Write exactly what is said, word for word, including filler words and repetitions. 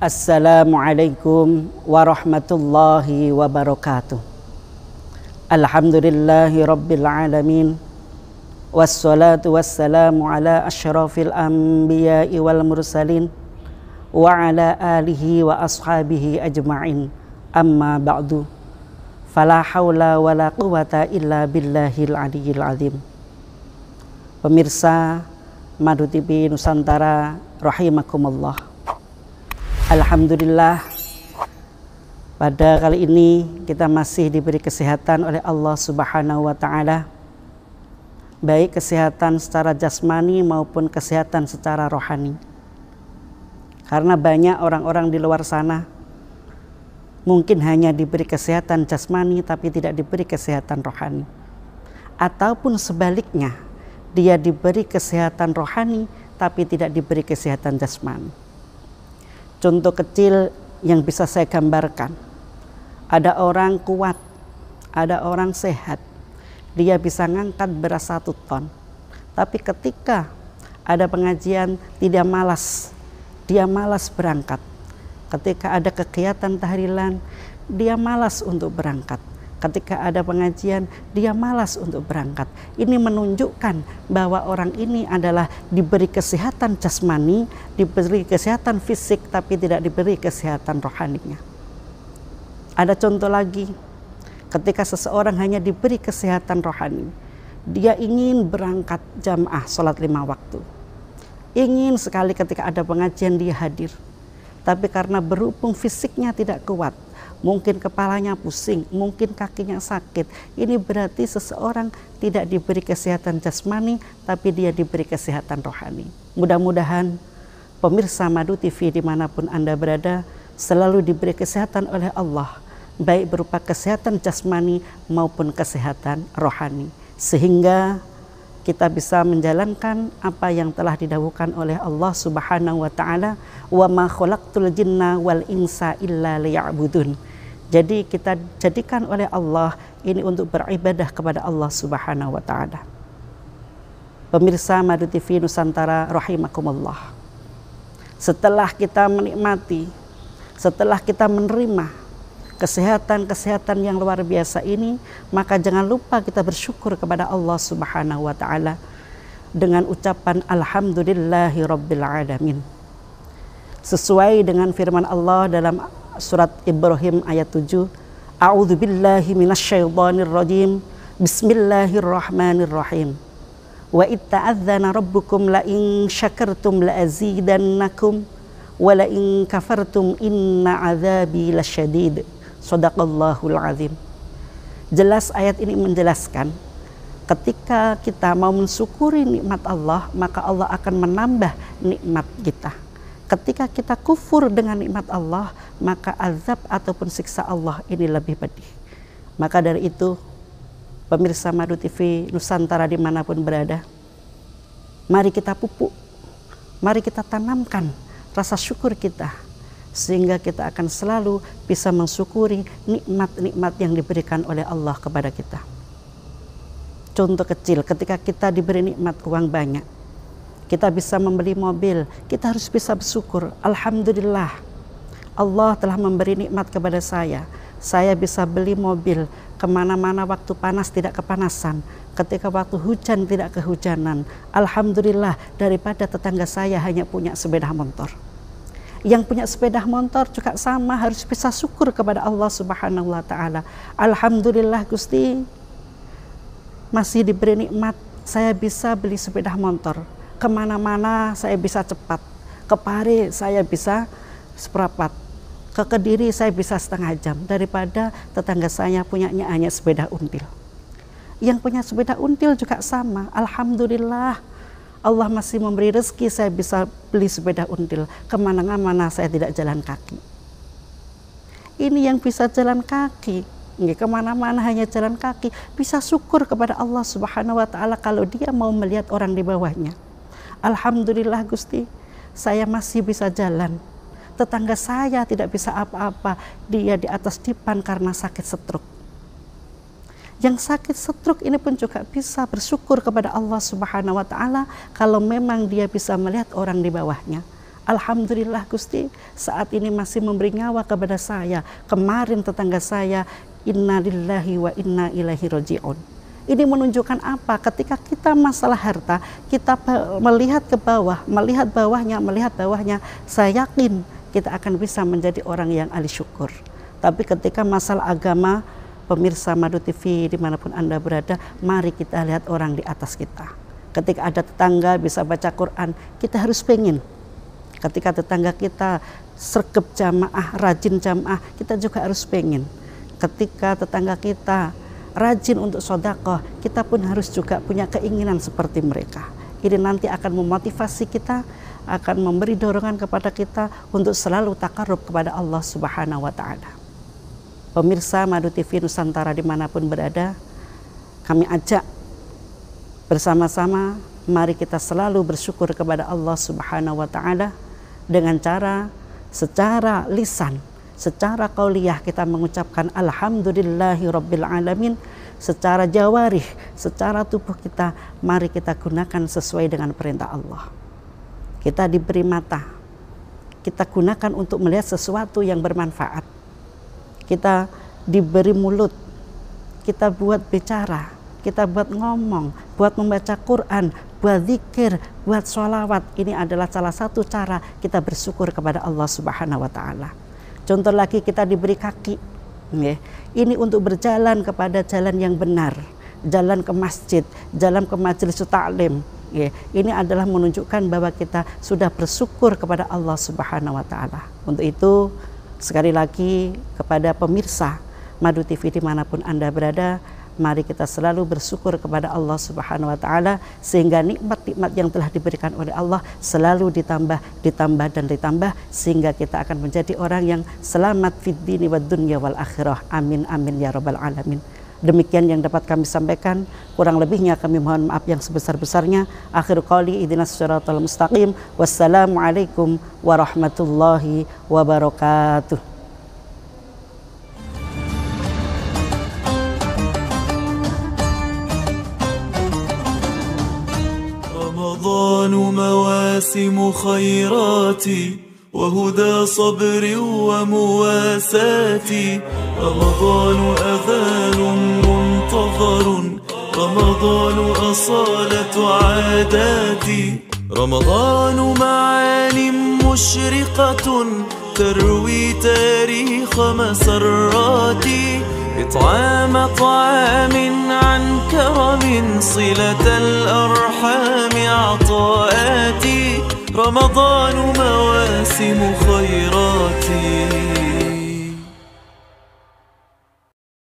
Assalamualaikum warahmatullahi wabarakatuh. Alhamdulillahi rabbil alamin. Wassalatu wassalamu ala asyrafil anbiya'i wal mursalin wa ala alihi wa ashabihi ajma'in. Amma ba'du. Fala hawla wa la quwata illa billahil aliyyil azim. Pemirsa Madu T V Nusantara rahimakumullah. Alhamdulillah, pada kali ini kita masih diberi kesehatan oleh Allah Subhanahu wa Ta'ala, baik kesehatan secara jasmani maupun kesehatan secara rohani. Karena banyak orang-orang di luar sana mungkin hanya diberi kesehatan jasmani tapi tidak diberi kesehatan rohani, ataupun sebaliknya, dia diberi kesehatan rohani tapi tidak diberi kesehatan jasmani. Contoh kecil yang bisa saya gambarkan, ada orang kuat, ada orang sehat, dia bisa ngangkat beras satu ton, tapi ketika ada pengajian tidak malas, dia malas berangkat. Ketika ada kegiatan tahlilan, dia malas untuk berangkat. Ketika ada pengajian, dia malas untuk berangkat. Ini menunjukkan bahwa orang ini adalah diberi kesehatan jasmani, diberi kesehatan fisik, tapi tidak diberi kesehatan rohaninya. Ada contoh lagi, ketika seseorang hanya diberi kesehatan rohani, dia ingin berangkat jamaah sholat lima waktu. Ingin sekali ketika ada pengajian dia hadir. Tapi karena berhubung fisiknya tidak kuat, mungkin kepalanya pusing, mungkin kakinya sakit. Ini berarti seseorang tidak diberi kesehatan jasmani, tapi dia diberi kesehatan rohani. Mudah-mudahan pemirsa Madu T V dimanapun Anda berada, selalu diberi kesehatan oleh Allah, baik berupa kesehatan jasmani maupun kesehatan rohani. Sehingga kita bisa menjalankan apa yang telah didahulukan oleh Allah Subhanahu wa Ta'ala, wa ma khalaqtul jinna wal insa illa liya'budun. Jadi kita jadikan oleh Allah ini untuk beribadah kepada Allah Subhanahu wa Ta'ala. Pemirsa Madu T V Nusantara rahimakumullah. Setelah kita menikmati, setelah kita menerima kesehatan-kesehatan yang luar biasa ini, maka jangan lupa kita bersyukur kepada Allah Subhanahu wa Ta'ala dengan ucapan alhamdulillahi rabbil alamin. Sesuai dengan firman Allah dalam surat Ibrahim ayat tujuh, a'udzu billahi minasyaitonir rajim, bismillahirrahmanirrahim. Wa itta'adzana rabbukum la in syakartum la azidannakum wa la in kafartum inna adzabi lasyadid. Shadaqallahul azim. Jelas ayat ini menjelaskan, ketika kita mau mensyukuri nikmat Allah, maka Allah akan menambah nikmat kita. Ketika kita kufur dengan nikmat Allah, maka azab ataupun siksa Allah ini lebih pedih. Maka dari itu, pemirsa Madu T V Nusantara dimanapun berada, mari kita pupuk, mari kita tanamkan rasa syukur kita, sehingga kita akan selalu bisa mensyukuri nikmat-nikmat yang diberikan oleh Allah kepada kita. Contoh kecil, ketika kita diberi nikmat uang banyak, kita bisa membeli mobil, kita harus bisa bersyukur. Alhamdulillah, Allah telah memberi nikmat kepada saya. Saya bisa beli mobil, kemana-mana waktu panas tidak kepanasan, ketika waktu hujan tidak kehujanan. Alhamdulillah, daripada tetangga saya hanya punya sepeda motor. Yang punya sepeda motor juga sama, harus bisa syukur kepada Allah Subhanahu wa Ta'ala. Alhamdulillah Gusti, masih diberi nikmat, saya bisa beli sepeda motor. Kemana-mana saya bisa cepat. Ke Pare saya bisa seperempat. Ke Kediri saya bisa setengah jam. Daripada tetangga saya punyanya hanya sepeda until. Yang punya sepeda until juga sama. Alhamdulillah, Allah masih memberi rezeki, saya bisa beli sepeda until. Kemana-mana saya tidak jalan kaki. Ini yang bisa jalan kaki, kemana-mana hanya jalan kaki, bisa syukur kepada Allah Subhanahu wa Ta'ala kalau dia mau melihat orang di bawahnya. Alhamdulillah Gusti, saya masih bisa jalan. Tetangga saya tidak bisa apa-apa, dia di atas dipan karena sakit stroke. Yang sakit stroke ini pun juga bisa bersyukur kepada Allah Subhanahu wa Ta'ala kalau memang dia bisa melihat orang di bawahnya. Alhamdulillah Gusti, saat ini masih memberi nyawa kepada saya. Kemarin tetangga saya, inna lillahi wa inna ilaihi raji'un. Ini menunjukkan apa? Ketika kita masalah harta, kita melihat ke bawah, melihat bawahnya, melihat bawahnya, saya yakin kita akan bisa menjadi orang yang ahli syukur. Tapi ketika masalah agama, pemirsa Madu T V dimanapun Anda berada, mari kita lihat orang di atas kita. Ketika ada tetangga bisa baca Quran, kita harus pengen. Ketika tetangga kita sergap jamaah, rajin jamaah, kita juga harus pengen. Ketika tetangga kita rajin untuk sedekah, kita pun harus juga punya keinginan seperti mereka. Ini nanti akan memotivasi kita, akan memberi dorongan kepada kita untuk selalu takarrub kepada Allah Subhanahu wa Ta'ala. Pemirsa Madu T V Nusantara dimanapun berada, kami ajak bersama-sama, mari kita selalu bersyukur kepada Allah Subhanahu wa Ta'ala dengan cara secara lisan, secara qauliyah kita mengucapkan alhamdulillahi rabbil alamin, secara jawarih, secara tubuh kita, mari kita gunakan sesuai dengan perintah Allah. Kita diberi mata, kita gunakan untuk melihat sesuatu yang bermanfaat. Kita diberi mulut, kita buat bicara, kita buat ngomong, buat membaca Quran, buat zikir, buat sholawat. Ini adalah salah satu cara kita bersyukur kepada Allah Subhanahu wa Ta'ala. Contoh lagi, kita diberi kaki, ini untuk berjalan kepada jalan yang benar, jalan ke masjid, jalan ke majelis taklim. Ini adalah menunjukkan bahwa kita sudah bersyukur kepada Allah Subhanahu wa Ta'ala. Untuk itu, sekali lagi kepada pemirsa Madu T V dimanapun Anda berada, mari kita selalu bersyukur kepada Allah Subhanahu wa Ta'ala, sehingga nikmat-nikmat yang telah diberikan oleh Allah selalu ditambah, ditambah dan ditambah, sehingga kita akan menjadi orang yang selamat fid dini wad dunya wal akhirah. Amin amin ya rabbal alamin. Demikian yang dapat kami sampaikan, kurang lebihnya kami mohon maaf yang sebesar-besarnya. Akhir qali ihdinas siratal mustaqim. Wassalamualaikum warahmatullahi wabarakatuh. رمضان مواسم خيرات وهدى صبر ومواساة، رمضان أذان منتظر، رمضان أصالة عادات، رمضان معان مشرقة تروي تاريخ مسرات، إطعام طعام عن كرم، صلة الأرحام عطاءات، رمضان مواسم خيرات.